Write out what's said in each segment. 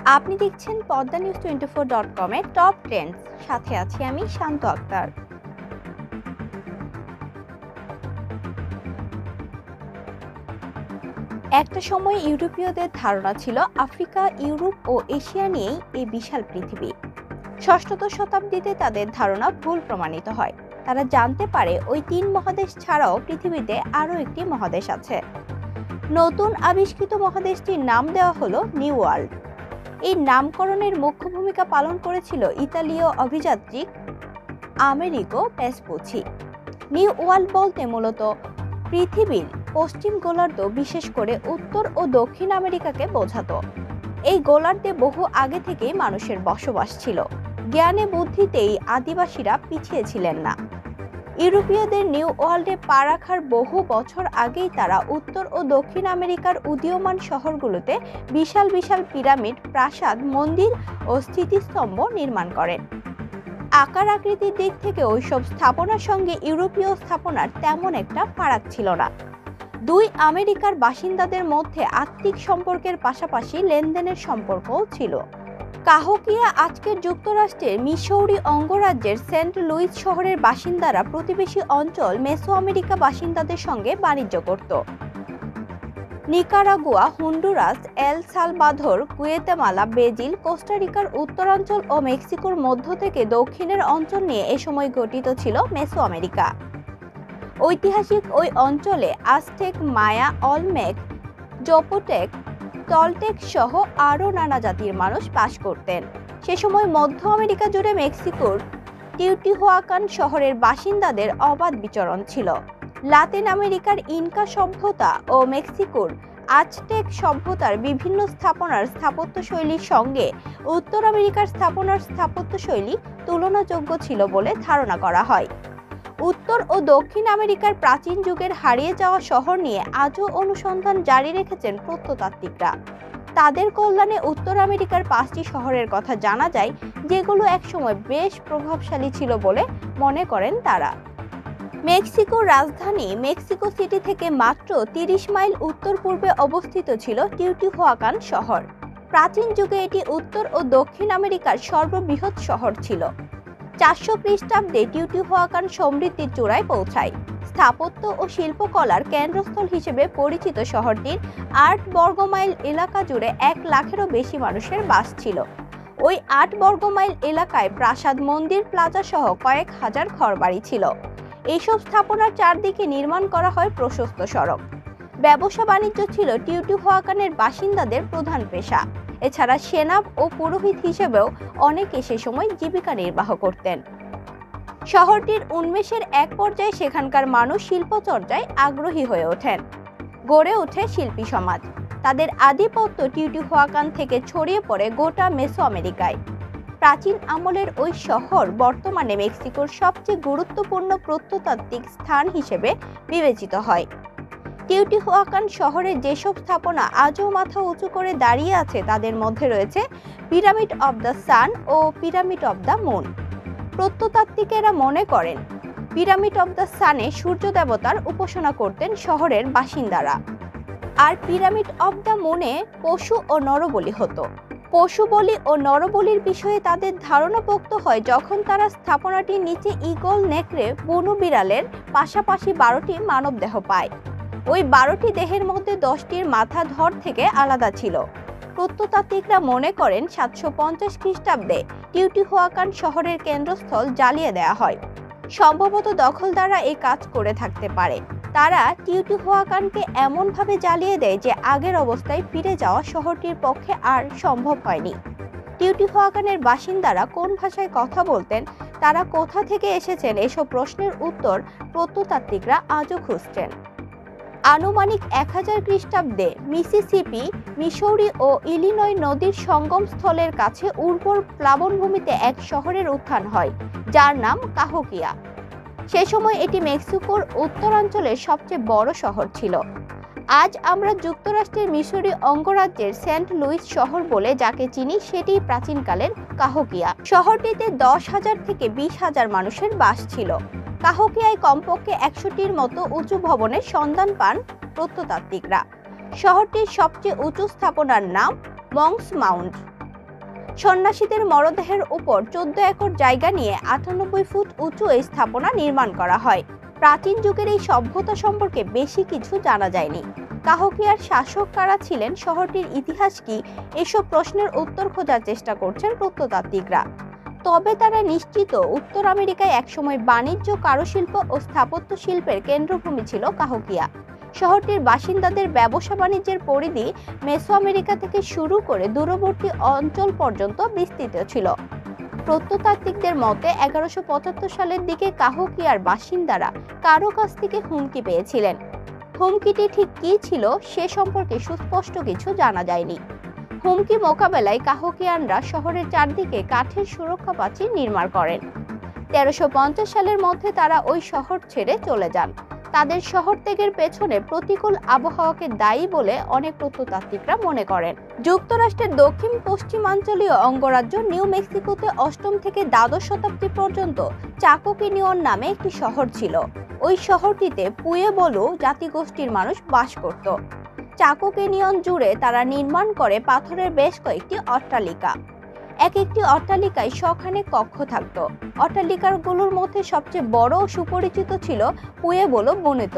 আপনি দেখছেন Padma news 24.com এর টপ ট্রেন্ডস। সাথে আছি আমি শান্ত আক্তার। একটা সময় ইউরোপীয়দের ধারণা ছিল আফ্রিকা, ইউরোপ ও এশিয়া নিয়েই এই বিশাল পৃথিবী। ষষ্ঠম শতাব্দীতে তাদের ধারণা ভুল প্রমাণিত হয়। তারা জানতে পারে ওই তিন মহাদেশ ছাড়াও পৃথিবীতে আরও একটি মহাদেশ আছে। নতুন আবিষ্কৃত মহাদেশটির নাম দেওয়া হলো নিউ ওয়ার্ল্ড। এই নামকরণের মুখ্য ভূমিকা পালন করেছিল ইতালীয় অভিযাত্রী আমেরিকো ভেসপুচি। নিউ ওয়ার্ল্ড বলতে মূলত পৃথিবীর পশ্চিম গোলার্ধ, বিশেষ করে উত্তর ও দক্ষিণ আমেরিকাকে বোঝাতো। এই গোলার্ধে বহু আগে থেকেই মানুষের বসবাস ছিল। জ্ঞানে বুদ্ধিতেই আদিবাসীরা পিছিয়ে ছিলেন না। ইউরোপীয়দের নিউ ওয়ার্ল্ডে পা রাখার বহু বছর আগেই তারা উত্তর ও দক্ষিণ আমেরিকার উদীয়মান শহরগুলোতে বিশাল বিশাল পিরামিড, প্রাসাদ, মন্দির ও স্মৃতিস্তম্ভ নির্মাণ করেন। আকার আকৃতির দিক থেকে ওইসব স্থাপনার সঙ্গে ইউরোপীয় স্থাপনার তেমন একটা ফারাক ছিল না। দুই আমেরিকার বাসিন্দাদের মধ্যে আত্মিক সম্পর্কের পাশাপাশি লেনদেনের সম্পর্কও ছিল। কাহকিয়া আজকের যুক্তরাষ্ট্রের মিসৌরি অঙ্গরাজ্যের সেন্ট লুইস শহরের বাসিন্দারা প্রতিবেশী অঞ্চল মেসো আমেরিকা বাসিন্দাদের সঙ্গে বাণিজ্য করত। Nicaragua, Honduras, El Salvador, Guatemala, Brazil, কোস্টারিকার উত্তরাঞ্চল ও মেক্সিকোর মধ্য থেকে দক্ষিণের অঞ্চল নিয়ে এ সময় গঠিত ছিল মেসো আমেরিকা। ঐতিহাসিক ওই অঞ্চলে আজটেক, মায়া, অলমেক, জোপোটেক, টলটেক সহ আরও নানা জাতির মানুষ বাস করতেন। সে সময় মধ্য আমেরিকা জুড়ে মেক্সিকোর টিউটিহুয়াকান শহরের বাসিন্দাদের অবাধ বিচরণ ছিল। লাতিন আমেরিকার ইনকা সভ্যতা ও মেক্সিকোর আজটেক সভ্যতার বিভিন্ন স্থাপনার স্থাপত্যশৈলীর সঙ্গে উত্তর আমেরিকার স্থাপনার স্থাপত্যশৈলী তুলনাযোগ্য ছিল বলে ধারণা করা হয়। উত্তর ও দক্ষিণ আমেরিকার প্রাচীন যুগের হারিয়ে যাওয়া শহর নিয়ে আজও অনুসন্ধান জারি রেখেছেন প্রত্নতাত্ত্বিকরা। তাদের কল্যাণে উত্তর আমেরিকার 5টি শহরের কথা জানা যায়, যেগুলো একসময় বেশ প্রভাবশালী ছিল বলে মনে করেন তারা। মেক্সিকোর রাজধানী মেক্সিকো সিটি থেকে মাত্র 30 মাইল উত্তর পূর্বে অবস্থিত ছিল টিউটিহুয়াকান শহর। প্রাচীন যুগে এটি উত্তর ও দক্ষিণ আমেরিকার সর্ববৃহৎ শহর ছিল। 400 খ্রিস্টাব্দে টিউটিহুয়াকান সমৃদ্ধির চূড়ায় পৌঁছায়। স্থাপত্য ও শিল্পকলার কেন্দ্রস্থল হিসেবে পরিচিত শহরটির 8 বর্গমাইল এলাকা জুড়ে 1 লাখেরও বেশি মানুষের বাস ছিল। ওই 8 বর্গমাইল এলাকায় প্রাসাদ, মন্দির, প্লাজা সহ কয়েক হাজার ঘরবাড়ি ছিল। এইসব স্থাপনার চারদিকে নির্মাণ করা হয় প্রশস্ত সড়ক। ব্যবসা বাণিজ্য ছিল টিউটিহুয়াকানের বাসিন্দাদের প্রধান পেশা। এছাড়া সেনা ও পুরোহিত হিসেবেও অনেকে সে সময় জীবিকা নির্বাহ করতেন। শহরটির উন্মেষের এক পর্যায়ে সেখানকার মানুষ শিল্পচর্চায় আগ্রহী হয়ে ওঠেন। গড়ে ওঠে শিল্পী সমাজ। তাদের আধিপত্য টিউটিহুয়াকান থেকে ছড়িয়ে পড়ে গোটা মেসো আমেরিকায়। প্রাচীন আমলের ওই শহর বর্তমানে মেক্সিকোর সবচেয়ে গুরুত্বপূর্ণ প্রত্নতাত্ত্বিক স্থান হিসেবে বিবেচিত হয়। টিউটিহুয়াকান শহরের যেসব স্থাপনা আজও মাথা উঁচু করে দাঁড়িয়ে আছে, তাদের মধ্যে রয়েছে পিরামিড অব দ্য সান ও পিরামিড অব দ্য মুন। প্রত্নতাত্ত্বিকেরা মনে করেন পিরামিড অব দ্য সানে সূর্য দেবতার উপাসনা করতেন শহরের বাসিন্দারা, আর পিরামিড অব দ্য মুনে পশু ও নরবলি হতো। পশু বলি ও নরবলির বিষয়ে তাদের ধারণা পোক্ত হয় যখন তারা স্থাপনাটির নিচে ঈগল, নেকড়ে, বনু বিড়ালের পাশাপাশি 12টি মানবদেহ পায়। ওই 12টি দেহের মধ্যে 10টির মাথা ধর থেকে আলাদা ছিল। প্রত্নতাত্ত্বিকরা মনে করেন 750 খ্রিস্টাব্দে টিউটিহুয়াকান শহরের কেন্দ্রস্থল জ্বালিয়ে দেওয়া হয়। সম্ভবত দখলদাররা এই কাজ করে থাকতে পারে। তারা টিউটিহুয়াকানকে এমনভাবে জ্বালিয়ে দেয় যে আগের অবস্থায় ফিরে যাওয়া শহরটির পক্ষে আর সম্ভব হয়নি। টিউটিহুয়াকানের বাসিন্দারা কোন ভাষায় কথা বলতেন, তারা কোথা থেকে এসেছেন, এসব প্রশ্নের উত্তর প্রত্নতাত্ত্বিকরা আজও খুঁজছেন। আনুমানিক 1000 খ্রিস্টাব্দে মিসিসিপি, মিসৌরি ও ইলিনয় নদীর সঙ্গমস্থলের কাছে উর্বর প্লাবনভূমিতে এক শহরের উত্থান হয়, যার নাম কাহকিয়া। সে সময় এটি মেক্সিকোর উত্তরাঞ্চলের সবচেয়ে বড় শহর ছিল। আজ আমরা যুক্তরাষ্ট্রের মিসৌরি অঙ্গরাজ্যের সেন্ট লুইস শহর বলে যাকে চিনি, সেটি প্রাচীনকালের কাহকিয়া। শহরটিতে 10,000 থেকে 20,000 মানুষের বাস ছিল। কাহকিয়ায় কমপক্ষে 100টির মতো উঁচু ভবনের সন্ধান পান প্রত্নতাত্ত্বিকরা। শহরটির সবচেয়ে উঁচু স্থাপনার নাম মংস মাউন্ট। সন্ন্যাসীদের মরদেহের উপর 14 একর জায়গা নিয়ে 98 ফুট উঁচু এই স্থাপনা নির্মাণ করা হয়। প্রাচীন যুগের এই সভ্যতা সম্পর্কে বেশি কিছু জানা যায়নি। কাহকিয়ার শাসক কারা ছিলেন, শহরটির ইতিহাস কি, এসব প্রশ্নের উত্তর খোঁজার চেষ্টা করছেন প্রত্নতাত্ত্বিকরা। তবে তারা নিশ্চিত উত্তর আমেরিকায় একসময় বাণিজ্য, কারুশিল্প ও স্থাপত্য শিল্পের কেন্দ্রভূমি ছিল কাহকিয়া। শহরটির বাসিন্দাদের ব্যবসা বাণিজ্যের পরিধি মেসো আমেরিকা থেকে শুরু করে দূরবর্তী অঞ্চল পর্যন্ত বিস্তৃত ছিল। প্রত্নতাত্ত্বিকদের মতে 1175 সালের দিকে কাহকিয়ার বাসিন্দারা কারো কাছ থেকে হুমকি পেয়েছিলেন। হুমকিটি ঠিক কী ছিল সে সম্পর্কে সুস্পষ্ট কিছু জানা যায়নি। হুমকি মোকাবেলায় কাহকিয়ানরা শহরের চারদিকে কাঠের সুরক্ষা প্রাচীর নির্মাণ করেন। 1350 সালের মধ্যে তারা ওই শহর ছেড়ে চলে যান। তাদের শহর ত্যাগের পেছনে প্রতিকূল আবহাওয়াকে দায়ী বলে অনেক প্রত্নতাত্ত্বিকরা মনে করেন। যুক্তরাষ্ট্রের দক্ষিণ পশ্চিমাঞ্চলীয় অঙ্গরাজ্য নিউ মেক্সিকোতে 8ম থেকে দ্বাদশ শতাব্দী পর্যন্ত চাকোকিনিয়ন নামে একটি শহর ছিল। ওই শহরটিতে পুয়েবলো জাতিগোষ্ঠীর মানুষ বাস করত। চাকোকিনিয়ন জুড়ে তারা নির্মাণ করে পাথরের বেশ কয়েকটি অট্টালিকা। এক একটি অট্টালিকায় শখানেক কক্ষ থাকত। অট্টালিকাগুলোর মধ্যে সবচেয়ে বড় ও সুপরিচিত ছিল পুয়েবলো বনেতো।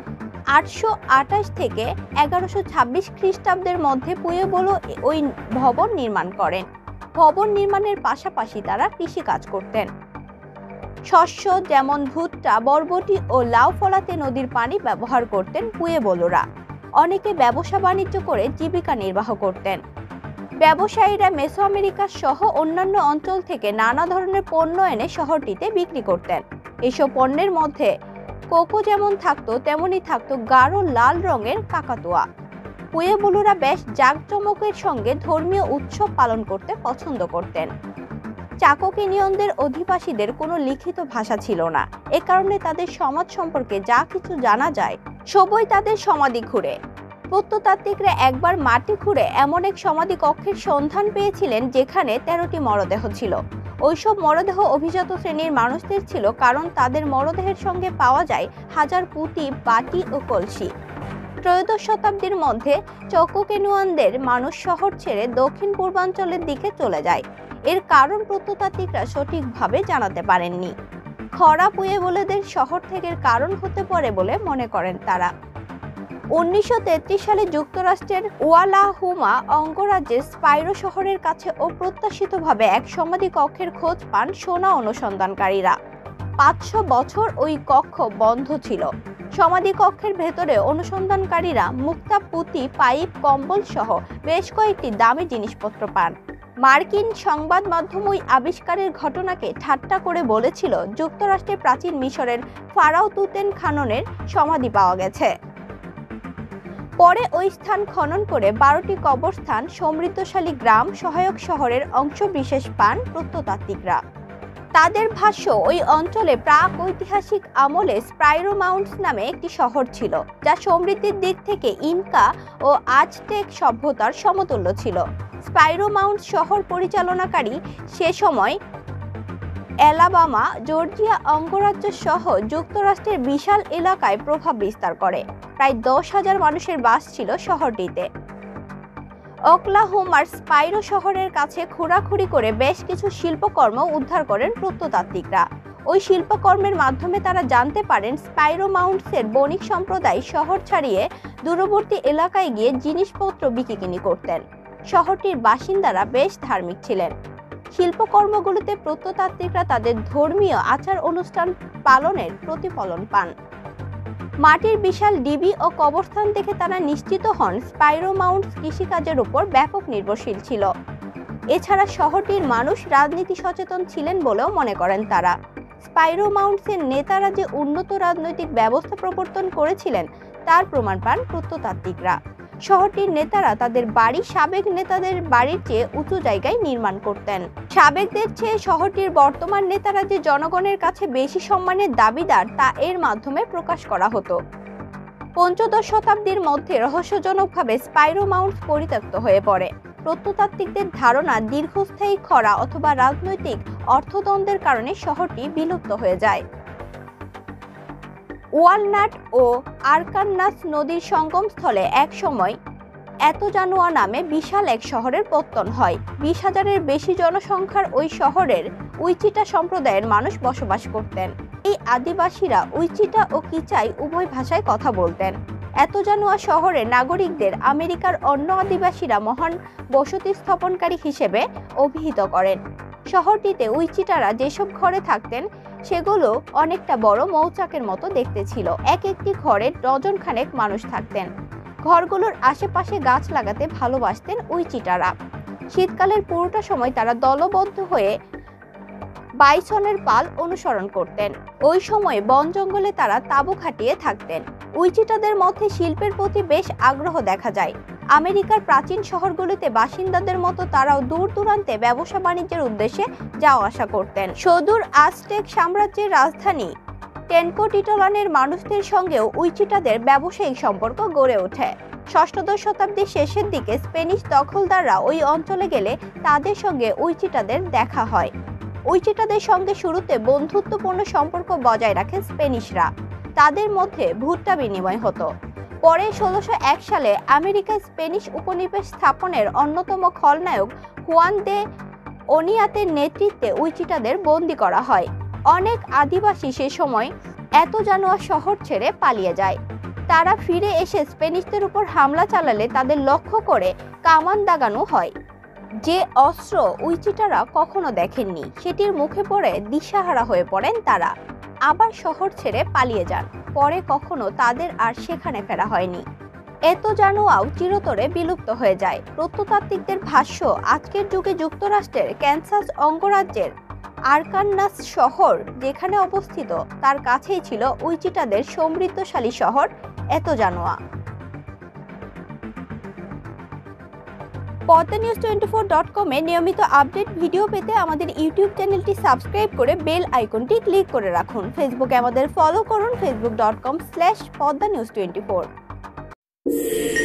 828 থেকে 1126 খ্রিস্টাব্দের মধ্যে পুয়েবলো ওই ভবন নির্মাণ করেন। ভবন নির্মাণের পাশাপাশি তারা কৃষিকাজ করতেন। শস্য যেমন ভুট্টা, বরবটি ও লাউ ফলাতে নদীর পানি ব্যবহার করতেন পুয়েবলোরা। অনেকে ব্যবসা বাণিজ্য করে জীবিকা নির্বাহ করতেন। ব্যবসায়ীরা মেসো আমেরিকা সহ অন্যান্য অঞ্চল থেকে নানা ধরনের পণ্য এনে শহরটিতে বিক্রি করতেন। এসব পণ্যের মধ্যে কোকো যেমন থাকতো, তেমনি থাকতো গাঢ় লাল রঙের কাকাতুয়া। পুয়েবলোরা বেশ জাঁকজমকের সঙ্গে ধর্মীয় উৎসব পালন করতে পছন্দ করতেন। চাকোকিনিয়নদের অধিবাসীদের কোনো লিখিত ভাষা ছিল না। এ কারণে তাদের সমাজ সম্পর্কে যা কিছু জানা যায় সবই তাদের সমাধি খুঁড়ে। প্রত্নতাত্ত্বিকরা একবার মাটি খুঁড়ে এমন এক সমাধি কক্ষের সন্ধান পেয়েছিলেন যেখানে 13টি মরদেহ ছিল। ওইসব মরদেহ অভিজাত শ্রেণীর মানুষদের ছিল, কারণ তাদের মরদেহের সঙ্গে পাওয়া যায় হাজার পুঁতি, বাটি ও কলসি। ত্রয়োদশ শতাব্দীর মধ্যে চাকোকিনিয়নদের মানুষ শহর ছেড়ে দক্ষিণ পূর্বাঞ্চলের দিকে চলে যায়। এর কারণ প্রত্নতাত্ত্বিকরা সঠিকভাবে জানাতে পারেননি। খরা পুয়েবলোদের শহর থেকে কারণ হতে পারে বলে মনে করেন তারা। 1933 সালে যুক্তরাষ্ট্রের ওয়ালাহুমা অঙ্গরাজ্যের স্পাইরো শহরের কাছে অপ্রত্যাশিতভাবে এক সমাধি কক্ষের খোঁজ পান সোনা অনুসন্ধানকারীরা। 500 বছর ওই কক্ষ বন্ধ ছিল। সমাধি কক্ষের ভেতরে অনুসন্ধানকারীরা মুক্তা, পুঁতি, পাইপ, কম্বল সহ বেশ কয়েকটি দামি জিনিসপত্র পান। মার্কিন সংবাদ মাধ্যম ওই আবিষ্কারের ঘটনাকে ঠাট্টা করে বলেছিল, যুক্তরাষ্ট্রের প্রাচীন মিশরের ফারাও তুতেনখামনের সমাধি পাওয়া গেছে। পরে ওই স্থান খনন করে 12টি কবরস্থান, সমৃদ্ধশালী গ্রাম, সহায়ক শহরের অংশ বিশেষ পান প্রত্নতাত্ত্বিকরা। তাদের ভাষ্য, ওই অঞ্চলে প্রাক ঐতিহাসিক আমলে স্পাইরো মাউন্টস নামে একটি শহর ছিল, যা সমৃদ্ধির দিক থেকে ইনকা ও আজটেক সভ্যতার সমতুল্য ছিল। স্পাইরো মাউন্টস শহর পরিচালনাকারী সে সময় অ্যালাবামা, জর্জিয়া অঙ্গরাজ্য সহ যুক্তরাষ্ট্রের বিশাল এলাকায় প্রভাব বিস্তার করে। প্রায় 10,000 মানুষের বাস ছিল শহরটিতে। ওকলাহোমার স্পাইরো শহরের কাছে খোঁড়াখুড়ি করে বেশ কিছু শিল্পকর্ম উদ্ধার করেন প্রত্নতাত্ত্বিকরা। ওই শিল্পকর্মের মাধ্যমে তারা জানতে পারেন স্পাইরো মাউন্টসের বণিক সম্প্রদায় শহর ছাড়িয়ে দূরবর্তী এলাকায় গিয়ে জিনিসপত্র বিক্রি করতেন। শহরটির বাসিন্দারা বেশ ধার্মিক ছিলেন। শিল্পকর্মগুলোতে প্রত্নতাত্ত্বিকরা তাদের ধর্মীয় আচার অনুষ্ঠান পালনের প্রতিফলন পান। মাটির বিশাল ডিবি ও কবরস্থান দেখে তারা নিশ্চিত হন স্পাইরো মাউন্টস কৃষিকাজের উপর ব্যাপক নির্ভরশীল ছিল। এছাড়া শহরটির মানুষ রাজনীতি সচেতন ছিলেন বলেও মনে করেন তারা। স্পাইরো মাউন্টসের নেতারা যে উন্নত রাজনৈতিক ব্যবস্থা প্রবর্তন করেছিলেন তার প্রমাণ পান প্রত্নতাত্ত্বিকরা। শহরটির নেতারা তাদের বাড়ি সাবেক নেতাদের বাড়ির চেয়ে উঁচু জায়গায় নির্মাণ করতেন। সাবেকদের চেয়ে শহরটির বর্তমান নেতারা যে জনগণের কাছে বেশি সম্মানের দাবিদার তা এর মাধ্যমে প্রকাশ করা হতো। পঞ্চদশ শতাব্দীর মধ্যে রহস্যজনকভাবে স্পাইরো মাউন্টস পরিত্যক্ত হয়ে পড়ে। প্রত্নতাত্ত্বিকদের ধারণা দীর্ঘস্থায়ী খরা অথবা রাজনৈতিক অর্থদ্বন্দ্বের কারণে শহরটি বিলুপ্ত হয়ে যায়। ওয়ালনাট ও আরকানসাস নদীর সঙ্গমস্থলে এক সময় এত জানুয়া নামে বিশাল এক শহরের পত্তন হয়। 20,000-এর বেশি জনসংখ্যার ওই শহরের উইচিটা সম্প্রদায়ের মানুষ বসবাস করতেন। এই আদিবাসীরা উইচিটা ও কিচাই উভয় ভাষায় কথা বলতেন। এত জানুয়া শহরের নাগরিকদের আমেরিকার অন্য আদিবাসীরা মহান বসতি স্থাপনকারী হিসেবে অভিহিত করেন। শহরটিতে উইচিটারা যেসব ঘরে থাকতেন সেগুলো অনেকটা বড় মৌচাকের মতো দেখতে ছিল। এক একটি ঘরে ডজন খানেক মানুষ থাকতেন। ঘরগুলোর আশেপাশে গাছ লাগাতে ভালোবাসতেন উইচিটারা। শীতকালের পুরোটা সময় তারা দলবদ্ধ হয়ে বাইসনের পাল অনুসরণ করতেন। ওই সময় বন জঙ্গলে তারা তাঁবু খাটিয়ে থাকতেন। উইচিটাদের মধ্যে শিল্পের প্রতি বেশ আগ্রহ দেখা যায়। আমেরিকার প্রাচীন শহরগুলিতে বাসিন্দাদের মতো তারাও দূর দূরান্তে ব্যবসা বাণিজ্যের উদ্দেশ্যে যাওয়া আসা করতেন। সুদূর আজটেক সাম্রাজ্যের রাজধানী টেনকোটিটলানের মানুষদের সঙ্গেও উইচিটাদের ব্যবসায়িক সম্পর্ক গড়ে ওঠে। ষষ্ঠদশ শতাব্দীর শেষের দিকে স্পেনিশ দখলদাররা ওই অঞ্চলে গেলে তাদের সঙ্গে উইচিটাদের দেখা হয়। উইচিটাদের সঙ্গে শুরুতে বন্ধুত্বপূর্ণ সম্পর্ক বজায় রাখে স্পেনিশরা। তাদের মধ্যে ভুট্টা বিনিময় হতো। পরে 1601 সালে আমেরিকায় স্পেনিশ উপনিবেশ স্থাপনের অন্যতম খলনায়ক হুয়ান দে ওনিয়াতের নেতৃত্বে উইচিটাদের বন্দী করা হয়। অনেক আদিবাসী সে সময় এত জানুয়া শহর ছেড়ে পালিয়ে যায়। তারা ফিরে এসে স্পেনিশদের উপর হামলা চালালে তাদের লক্ষ্য করে কামান দাগানো হয়। যে অস্ত্র উইচিটারা কখনো দেখেননি সেটির মুখে পড়ে দিশাহারা হয়ে পড়েন তারা। আবার শহর ছেড়ে পালিয়ে যান। পরে কখনো তাদের আর সেখানে ফেরা হয়নি। এত জানুয়াও চিরতরে বিলুপ্ত হয়ে যায়। প্রত্নতাত্ত্বিকদের ভাষ্য, আজকের যুগে যুক্তরাষ্ট্রের ক্যানসাস অঙ্গরাজ্যের আরকানসাস শহর যেখানে অবস্থিত তার কাছেই ছিল উইচিটাদের সমৃদ্ধশালী শহর এত জানুয়া। padmanews24.com-এ নিয়মিত আপডেট ভিডিও পেতে আমাদের ইউটিউব চ্যানেলটি সাবস্ক্রাইব করে বেল আইকনটি ক্লিক করে রাখুন। ফেসবুকে আমাদের ফলো করুন facebook.com/padmanews24।